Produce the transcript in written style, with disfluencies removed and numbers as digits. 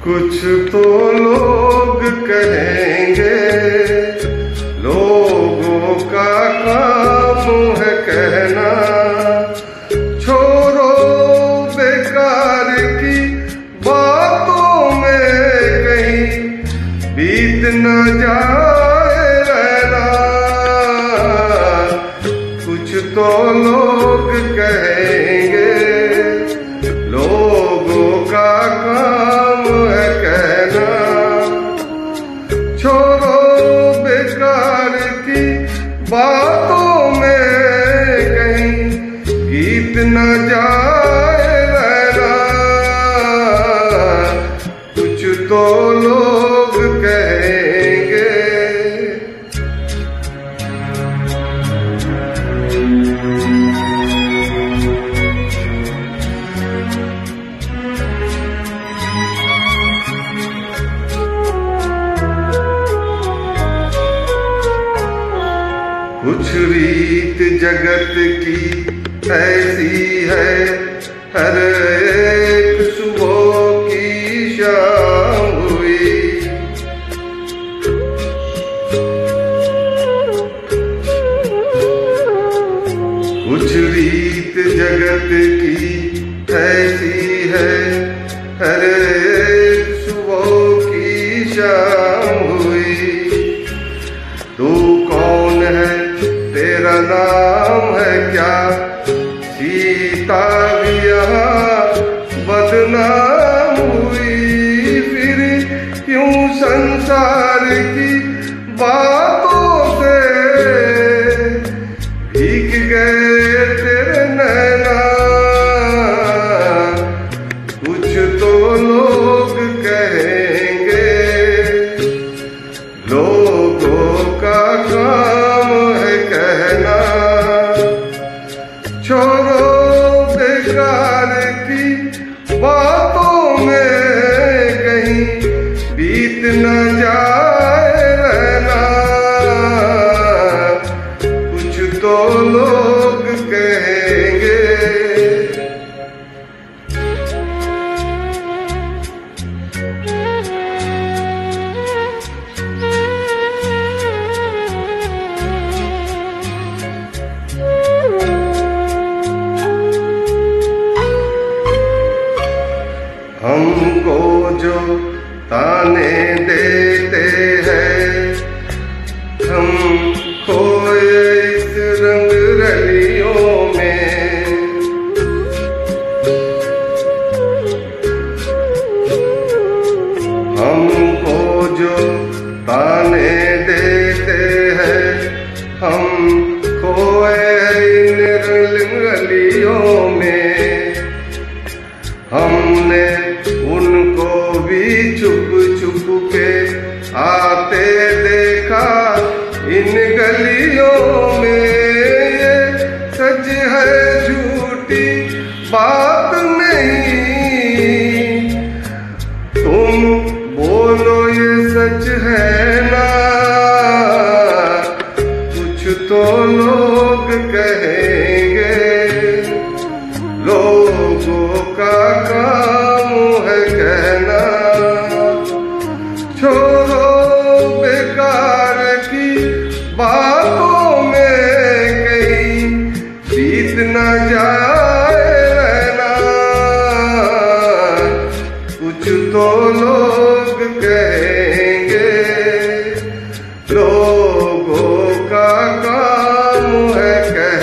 कुछ तो लोग कहेंगे, लोगों का काम है कहना। छोड़ो बेकार की बातों में कहीं बीत न जाए रहना। कुछ तो लोग कहेंगे, लोगों का काम है कहना। छोड़ो बेकार की बातों में कहीं गीत न जाए रहना। कुछ तो लोग कहेंगे। कुछ रीत जगत की ऐसी है, हर एक सुबह की शाम हुई। कुछ रीत जगत की ऐसी है, हर एक सुबह की शाम हुई। तू कौन है, तेरा नाम है क्या? सीता भी यहाँ बदनाम हुई। फिर क्यों संसार की बातों से भीग गए तेरे नैना। कुछ तो लोग कहेंगे, लोगों का काम है कहना। छोड़ो बेकार की बातों में कहीं बीत न जाए रहना। कुछ तो लोग कहेंगे। हमको जो ताने देते हैं, हम खोए इस रंग रलियों में। हमको जो ताने देते हैं, हम खोए इन रलियों में। हमने उनको भी छुप छुप के आते देखा इन गलियों में। ये सच है झूठी बात नहीं, तुम बोलो ये सच है ना। कुछ तो लोग कहेंगे, लोगों का काम है कहना। छोड़ो बेकार की बातों में कहीं बीत न जाए रहना। कुछ तो लोग कहेंगे, लोगों का काम है कहना।